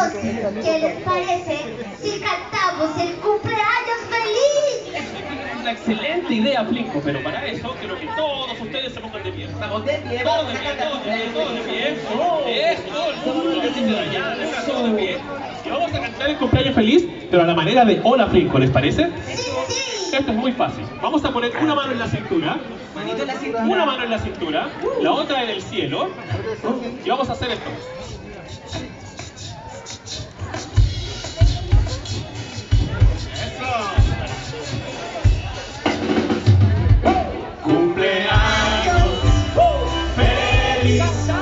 chicos, ¿qué les parece si cantamos el cumpleaños feliz? Es una excelente idea, Flinco, pero para eso quiero que todos ustedes se pongan de pie. Estamos de pie, Todos de pie, todos de pie, todos de pie. Eso, todo el mundo que se allá, todos de pie. Y vamos a cantar el cumpleaños feliz, pero a la manera de Hola Flinco, ¿les parece? Sí. Esto es muy fácil. Vamos a poner una mano en la cintura, Manito en la cintura. una mano en la cintura, la otra en el cielo, y vamos a hacer esto. Cumpleaños feliz,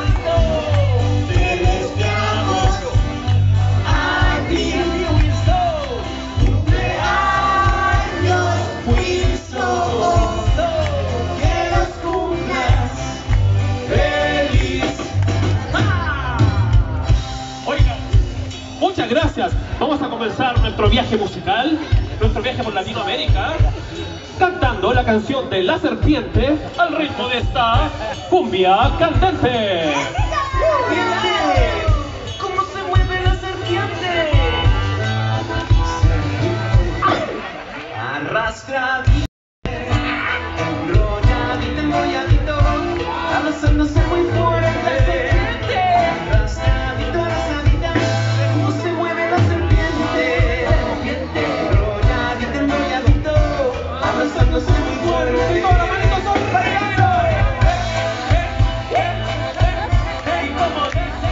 te deseamos a ti, Wilson. Cumpleaños, Wilson, que los cumplas Feliz. ¡Ah! Oigan, muchas gracias. Vamos a comenzar nuestro viaje musical, nuestro viaje por Latinoamérica, cantando la canción de La Serpiente al ritmo de esta cumbia candente. ¿Cómo se mueve la serpiente? Arrastradito, enrolladito, abrazándose muy fuerte. Arrastradito, abrazadita, ¿cómo se mueve la serpiente? Enrolladito, abrazándose muy fuerte. Todas las manitos son para allá. Y como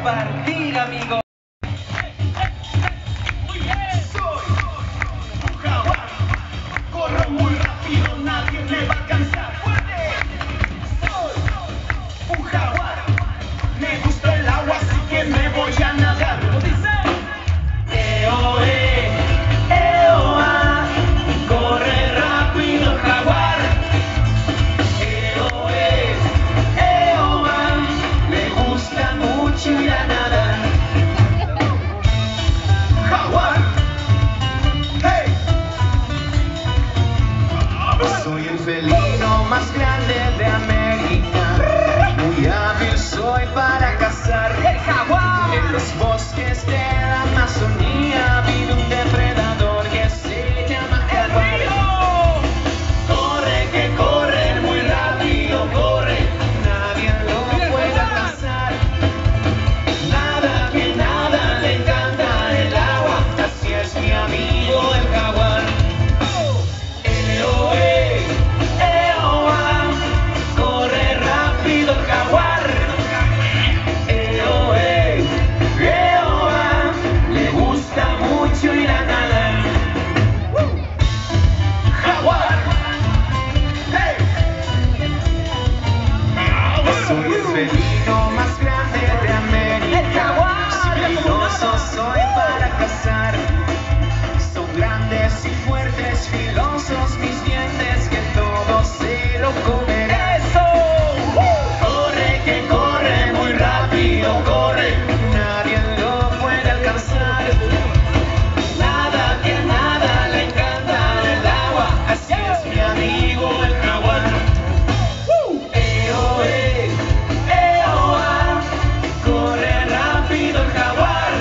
compartir, amigo. Soy un jaguar, corro muy rápido, nadie me va a alcanzar. ¡Fuerte! Soy un jaguar, me gusta el agua, así que me voy a nadar. ¿Cómo dice? Corre rápido, jaguar. Me gusta mucho ir a nadar. Jaguar. Hey. Soy el felino más grande de América. Muy hábil soy para cazar. El jaguar. En los bosques de la Amazonía vive un depredador que se llama jaguar. Corre, que corre muy rápido, corre. Nadie lo puede alcanzar. Nada que nada le encanta el agua. Así es mi amigo el jaguar. Corre rápido el jaguar. Le gusta mucho ir a nadar. Jaguar. Hey. Soy el felino más grande de América. El jaguar. Sigiloso soy para cazar. Son grandes y fuertes, filosos mis dientes, que todo se lo comerá. ¡Eso! Corre, que corre muy rápido, corre. Nadie lo puede alcanzar. Nada que nada le encanta el agua. Así es mi amigo el jaguar. Corre rápido el jaguar.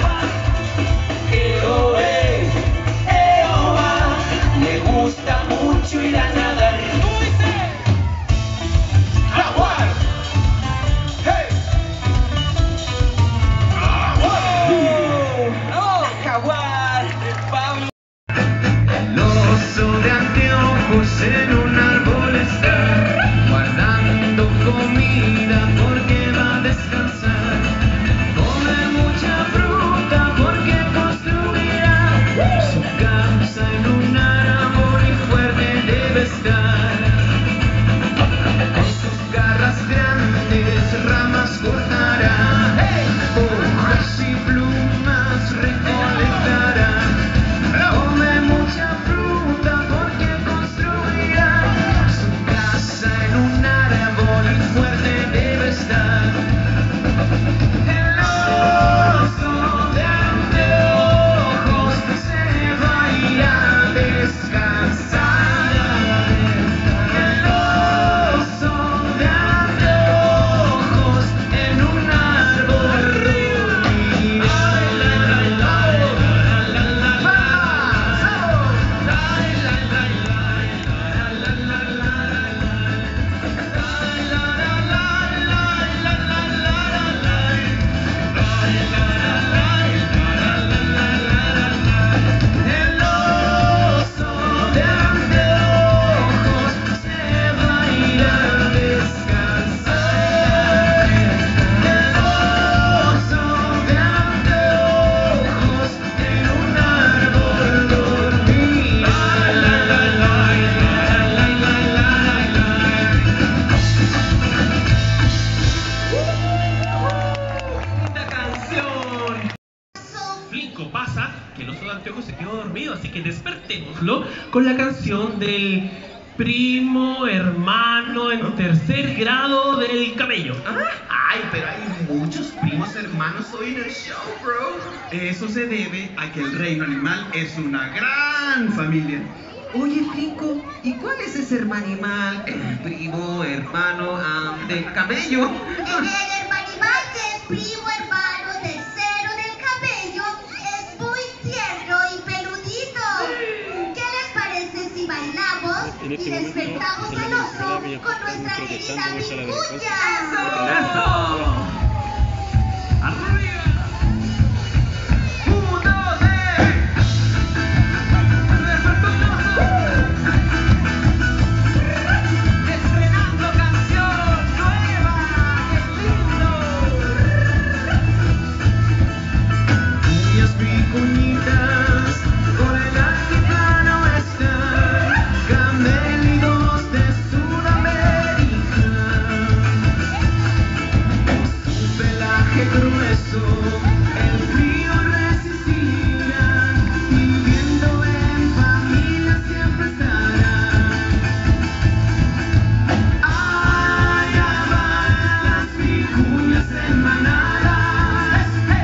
Le gusta mucho ir a nadar. Jaguar. Hey. Jaguar. Vamos. El oso de anteojos en un árbol está guardando comida porque va a descansar. Come mucha fruta porque construirá su casa en un árbol y fuerte debe estar. Con sus garras grandes ramas cortará, hojas y plumas recolectará. Come mucha fruta porque construirá su casa en un árbol y fuerte debe estar. El oso de anteojos se va a ir a descansar. El oso de anteojos en un árbol dormirá. El oso de anteojos se va a ir a descansar. El oso de anteojos en un árbol dormirá. Linda canción. Flinco, pasa que el oso de anteojos se quedó dormido, así que despertémoslo con la canción del primo hermano en tercer grado del camello. Ay, pero hay muchos primos hermanos hoy en el show, bro. Eso se debe a que el reino animal es una gran familia. Oye, Flinco, ¿y cuál es ese hermanimal, el primo hermano del camello? El hermanimal que es primo hermano tercero del cabello es muy tierno y peludito. ¿Qué les parece si bailamos y despertamos al oso con nuestra querida vicuña? ¡Eso! ¡Arriba! 1, 2, 3. Estrenando canción nueva. ¡Qué lindo! pelaje grueso, el frío resistirán, viviendo en familia siempre estarán. Allá van las vicuñas en manadas,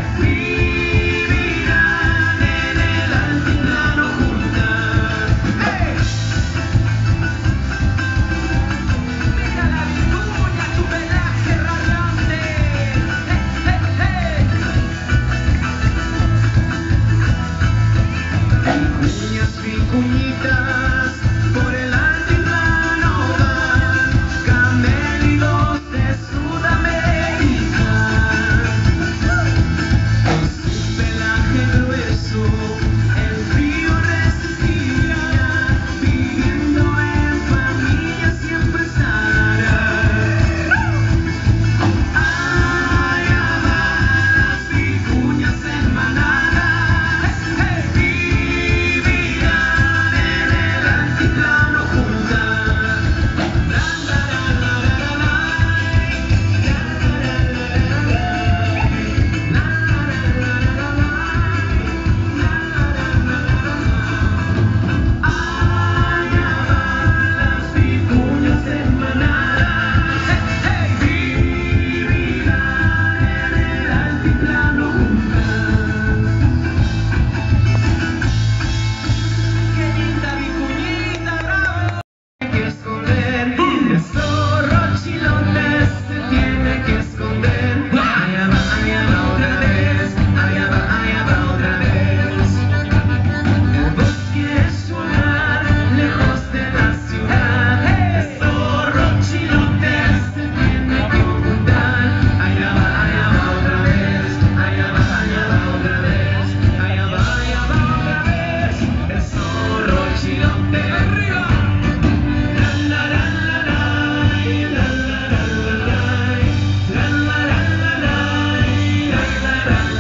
vivirán en el altiplano juntas. Mira la vicuña, su pelaje radiante. Vicuñas, vicuñitas, por el altiplano van, camélidos de Sudamérica. Con su pelaje grueso, el frío resistirán, viviendo en familia siempre estarán. Allá van las vicuñas en manadas, vivirán en el altiplano juntas. Allá van las vicuñas en manadas, vivirán en el altiplano juntas. ¡Qué linda vicuñita, bravo! Que esconder, el zorro chilote se tiene que esconder. Allá va otra vez, allá va otra vez. El bosque es su hogar, lejos de la ciudad. El zorro chilote se tiene que ocultar. Allá va otra vez, allá va otra vez. Allá va otra vez. El zorro chilote arriba. La la la la la, la la la la la, la la la la la, la la la la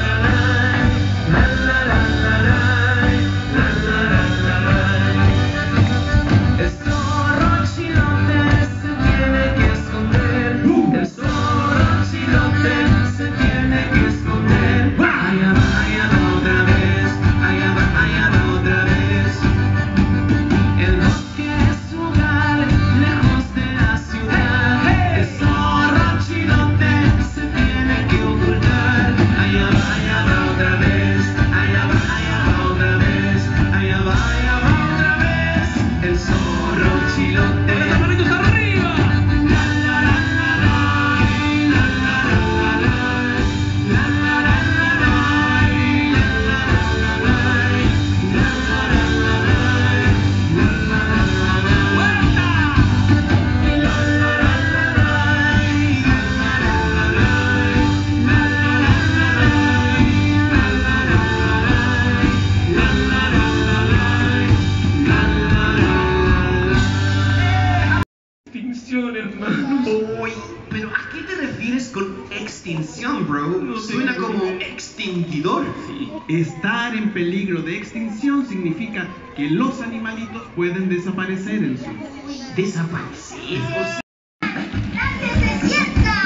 la. El zorro chilote se tiene que esconder. El zorro chilote se tiene que esconder. Allá va otra vez, allá va otra vez. El bosque es su hogar, lejos de la ciudad. El zorro chilote se tiene que ocultar. Allá va otra vez, allá va otra vez. Allá va otra vez. El zorro chilote. ¡Las manitos arriba! La la la la la, la la la la la, la la la la la, la la la la extinción, hermano. Uy, pero ¿a qué te refieres con extinción, bro? No Suena tengo como idea. extinguidor. Estar en peligro de extinción significa que los animalitos pueden desaparecer en su... Desaparecer. ¡Nadie se sienta!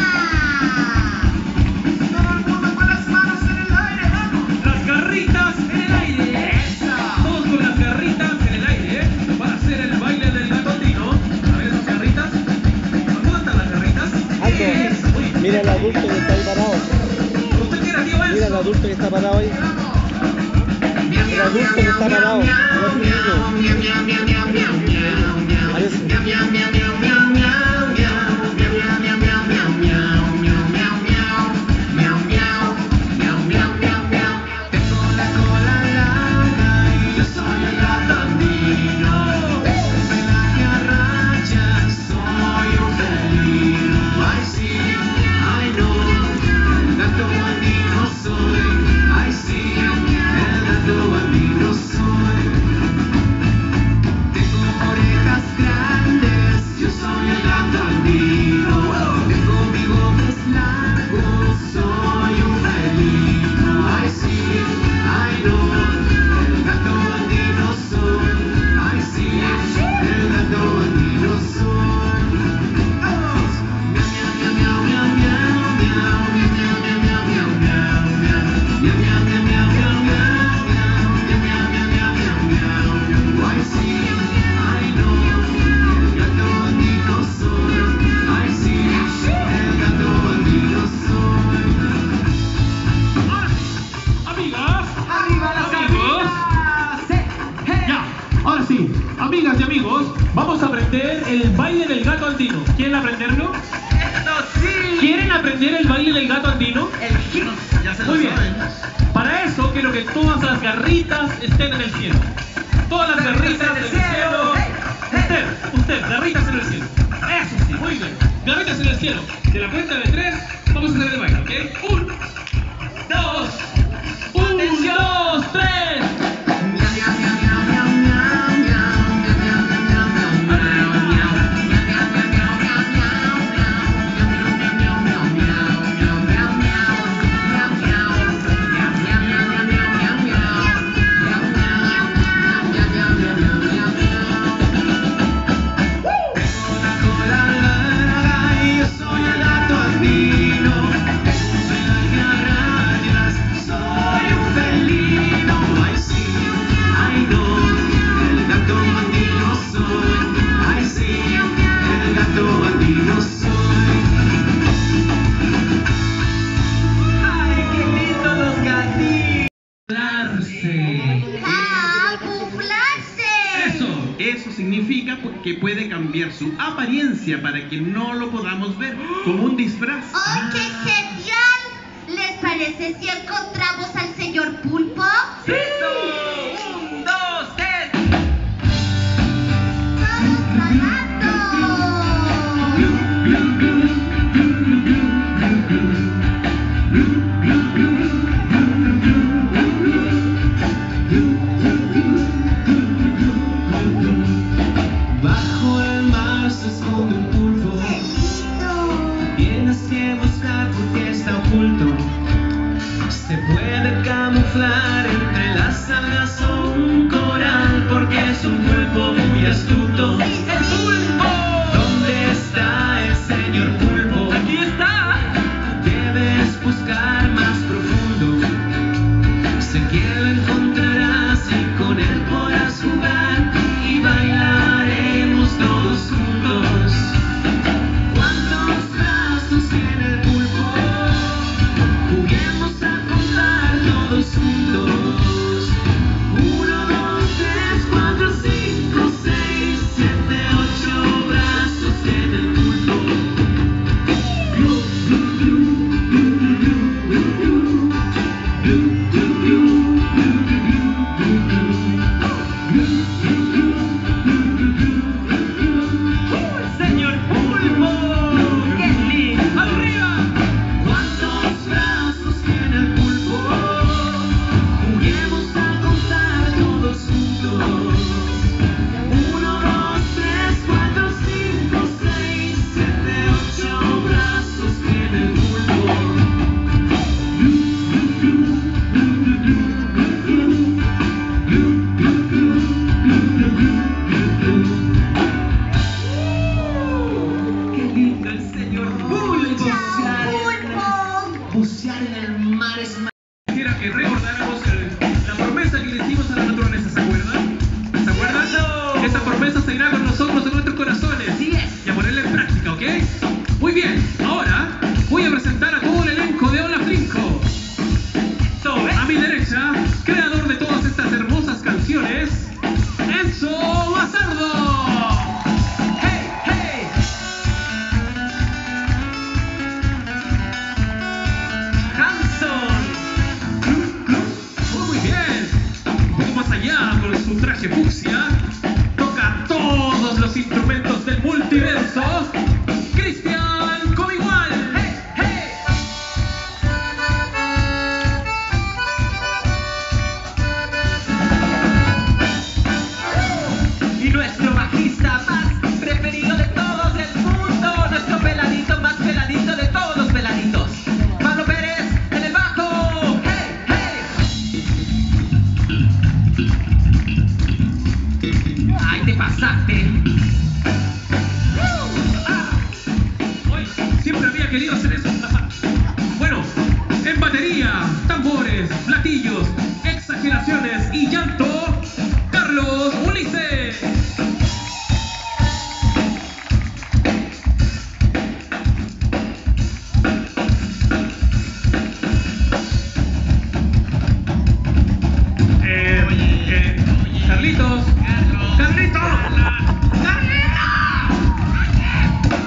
Todo el mundo con las manos en el aire, vamos. Las garritas en el aire. Todos con las garritas en el aire para hacer el baile del gatondino. A ver esas garritas. ¿Dónde están las garritas? Uy, Mira el adulto que está ahí parado. ¿Usted qué era, tío Mira el Enzo? adulto que está parado ahí. El adulto que está parado. El otro niño. Parece. Tengo la cola larga y yo soy el gatondino. El pelaje a rayas, soy un felino. Ay sí, ay no, el gato andino soy. Ay sí, el gato andino soy. Tengo orejas grandes, yo andino. ¿Quieren aprenderlo? ¡Esto sí! ¿Quieren aprender el baile del gato andino? El hip. Ya se lo Muy bien. saben. Para eso quiero que todas las garritas estén en el cielo. Todas las garritas en el cielo. Usted, garritas en el cielo. Eso sí, muy bien. Garritas en el cielo. De la cuenta de 3, vamos a hacer el baile, ¿ok? 1, 2, 3. Eso significa que puede cambiar su apariencia para que no lo podamos ver, como un disfraz. ¡Ay, qué genial! ¿Les parece si encontramos al señor Pulpo? ¡Sí! 1, 2, 3. ¡Todos nadando! Bajo el mar se esconde un pulpo. Tienes que buscar porque está oculto. Se puede camuflar entre las algas o un coral porque es un pulpo muy astuto. ¡El pulpo! ¿Dónde está el señor pulpo? ¡Aquí está! Debes buscar más profundo. Sé que lo encontrarás y con él podrás jugar y bailaremos todos juntos. ¿Cuántos brazos tiene el pulpo? Juguemos a contar todos juntos. 1, 2, 3, 4, 5, 6, 7, 8 brazos tiene el pulpo. ¡Señor pulpo! ¡Qué lindo! ¡Arriba! ¿Cuántos brazos tiene el pulpo? Juguemos a contar todos juntos. 1, 2, 3, 4, 5, 6, 7, 8 brazos tiene el pulpo. ¡Qué lindo el señor pulpo! ¡Pulpo! Bucear en el mar es más. Quisiera que recordáramos la promesa que le hicimos a la naturaleza, ¿se acuerdan? ¿Se acuerdan? ¡No! Esa promesa se irá con nosotros en nuestros corazones. Así es. Y a ponerla en práctica, ¿ok? Muy bien, ahora voy a presentar a todo el elenco de Hola Flinco. A mi derecha, creador de todas estas hermosas canciones, Enzo Bazardo. ¡Hey, hey! Hanson. Muy bien. Un poco más allá con su traje fucsia. Toca todos los instrumentos del multiverso. Cristian Comigual. ¡Hey, hey! Y nuestro bajista más preferido de todos el mundo, nuestro peladito más peladito de todos los peladitos, Pablo Pérez en el bajo. ¡Hey, hey! ¡Ay, te pasaste! Hoy siempre había querido hacer eso. Bueno, en batería, tambores, platillos, exageraciones y llanto, Carlos Ulises. Carlitos. Carlitos.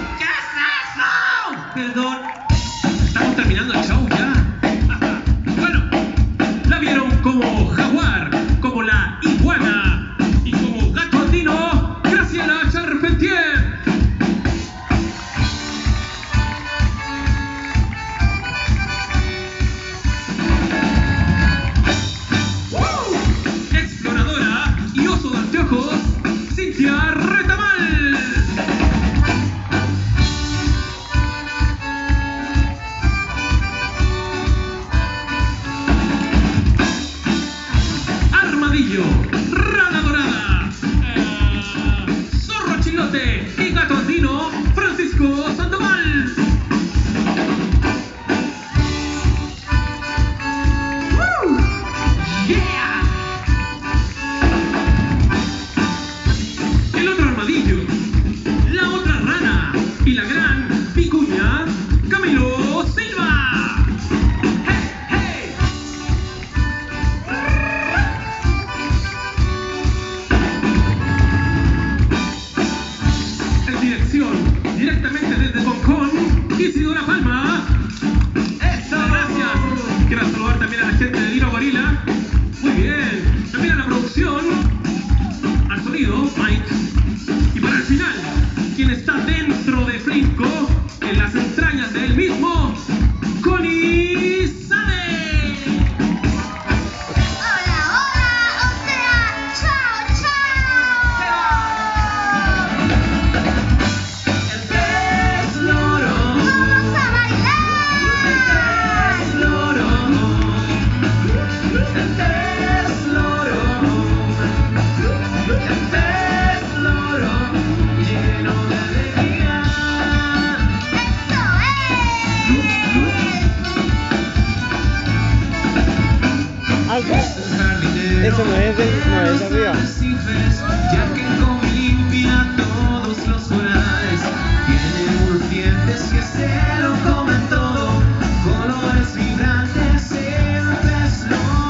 alto. Eso no es de arriba. Ya que con limpia todos los corales, tiene unos dientes que se lo comen todo, colores vibrantes, el pez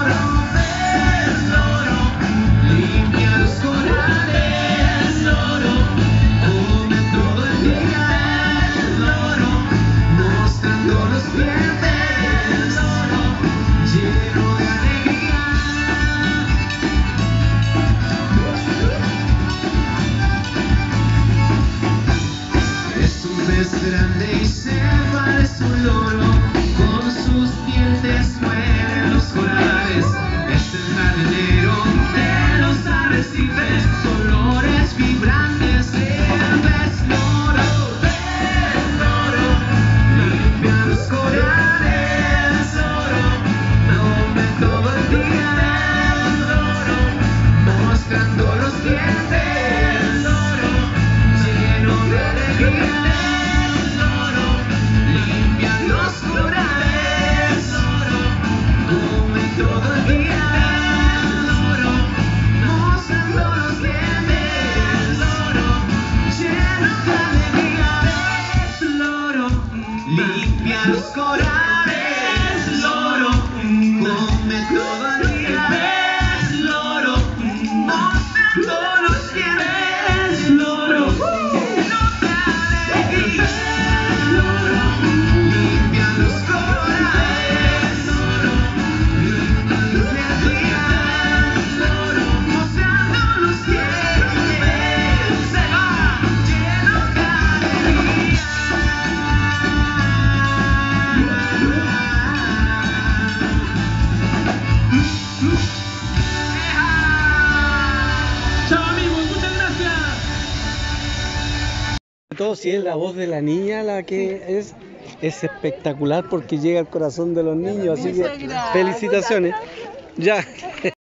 loro, limpia los corales, loro, come todo el día, el loro, mostrando los dientes, loro, lleno de alegría. Es un pez grande y se parece un loro, con sus dientes mueve los corales. Es el jardinero de los arrecifes, colores vibrantes, el pez loro, limpia los corales, loro, come todo el día, el loro, mostrando los dientes, loro, lleno de alegría. Limpia los corales, loro, come todo el día, pez loro, mostrando los dientes, loro, lleno de alegría, loro, limpia los corales, loro, limpia los dientes, loro, mostrando los dientes, se va, lleno de alegría. Chao amigos, muchas gracias. Todo si es la voz de la niña la que es espectacular porque llega al corazón de los niños, así que felicitaciones. Ya.